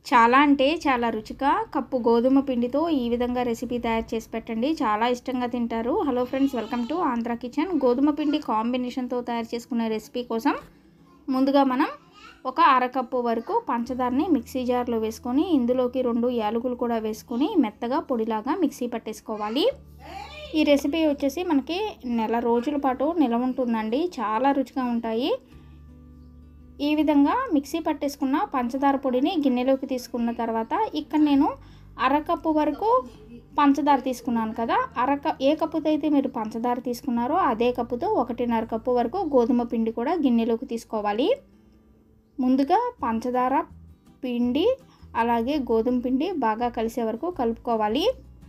చాలా అంటే చాలా రుచిగా కప్పు గోధుమ పిండితో ఈ విధంగా రెసిపీ తయారు చేసి పెట్టండి. చాలా ఇష్టంగా తింటారు. Hello friends, welcome to Andhra kitchen. గోధుమ పిండి కాంబినేషన్తో తయారు చేసుకునే రెసిపీ కోసం ముందుగా మనం ఒక అరకప్పు వరకు పంచదారని మిక్సీ జార్లో వేసుకొని ఇందులోకి 2 యాలకులు కూడా వేసుకొని మెత్తగా పొడిలాగా మిక్సీ పట్టేసుకోవాలి. ఈ రెసిపీ వచ్చేసి మనకి నెల రోజుల పాటు నిల్వ ఉంటుందండి. చాలా రుచిగా ఉంటాయి. ఈ విధంగా మిక్సీ పట్టేసుకున్న పంచదార పొడిని గిన్నెలోకి తీసుకున్న తర్వాత ఇక్కడ నేను అరకప్పు వరకు పంచదార తీసుకున్నాను కదా. ఏ కప్పుతో అయితే మీరు పంచదార తీసుకున్నారో అదే కప్పుతో 1.5 కప్పు వరకు గోధుమ పిండి కూడా గిన్నెలోకి తీసుకోవాలి. ముందుగా పంచదార పిండి అలాగే గోధుమ పిండి బాగా కలిసే వరకు కలుపుకోవాలి.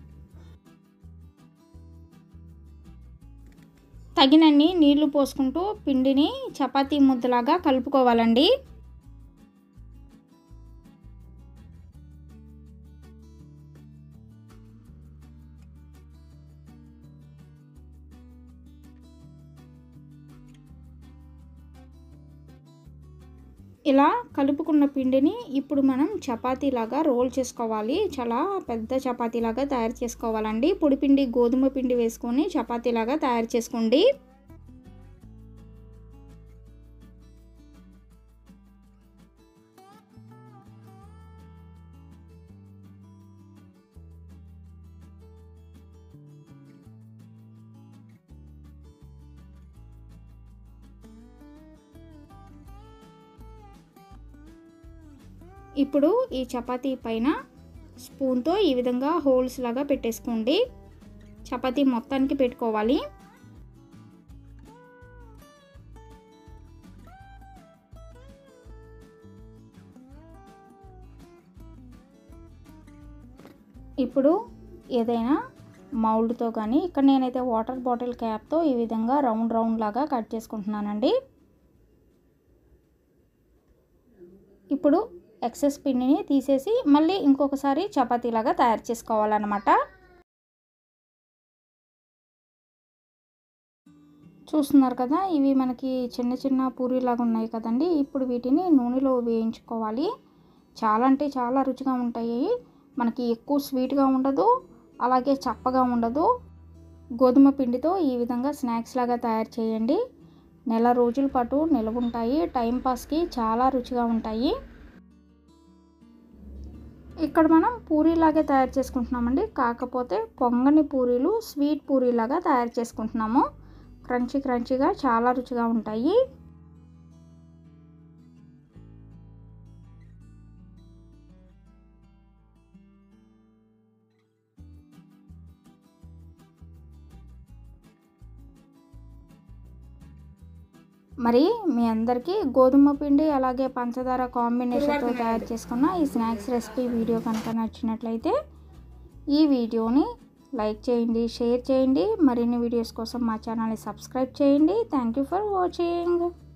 తగినన్ని నీళ్లు పోసుకుంటూ పిండిని చపాతీ ముద్దలాగా కలుపుకోవాలండి. ఇలా కలుపుకున్న పిండిని ఇప్పుడు మనం చపాతీలాగా రోల్ చేసుకోవాలి. చాలా పెద్ద చపాతీలాగా తయారు చేసుకోవాలండి. పొడిపిండి గోధుమ పిండి వేసుకొని చపాతీలాగా తయారు చేసుకోండి. ఇప్పుడు ఈ చపాతీ పైన స్పూన్తో ఈ విధంగా హోల్స్ లాగా పెట్టేసుకోండి. చపాతీ మొత్తానికి పెట్టుకోవాలి. ఇప్పుడు ఏదైనా మౌల్డ్తో కానీ ఇక్కడ నేనైతే వాటర్ బాటిల్ క్యాప్తో ఈ విధంగా రౌండ్ లాగా కట్ చేసుకుంటున్నానండి. ఇప్పుడు ఎక్సెస్ పిండిని తీసేసి మళ్ళీ ఇంకొకసారి చపాతీలాగా తయారు చేసుకోవాలన్నమాట. చూస్తున్నారు కదా, ఇవి మనకి చిన్న చిన్న పూరీలాగా ఉన్నాయి కదండి. ఇప్పుడు వీటిని నూనెలో వేయించుకోవాలి. చాలా అంటే చాలా రుచిగా ఉంటాయి. మనకి ఎక్కువ స్వీట్గా ఉండదు, అలాగే చప్పగా ఉండదు. గోధుమ పిండితో ఈ విధంగా స్నాక్స్ లాగా తయారు చేయండి. నెల రోజుల పాటు నిల్వ ఉంటాయి. టైంపాస్కి చాలా రుచిగా ఉంటాయి. ఇక్కడ మనం పూరీలాగే తయారు చేసుకుంటున్నామండి. కాకపోతే పొంగని పూరీలు స్వీట్ పూరీలాగా తయారు చేసుకుంటున్నాము. క్రంచీగా చాలా రుచిగా ఉంటాయి. మరి మీ అందరికీ గోధుమ పిండి అలాగే పంచదార కాంబినేషన్తో తయారు చేసుకున్న ఈ స్నాక్స్ రెసిపీ వీడియో కనుక నచ్చినట్లయితే ఈ వీడియోని లైక్ చేయండి, షేర్ చేయండి. మరిన్ని వీడియోస్ కోసం మా ఛానల్ని సబ్స్క్రైబ్ చేయండి. Thank you for watching.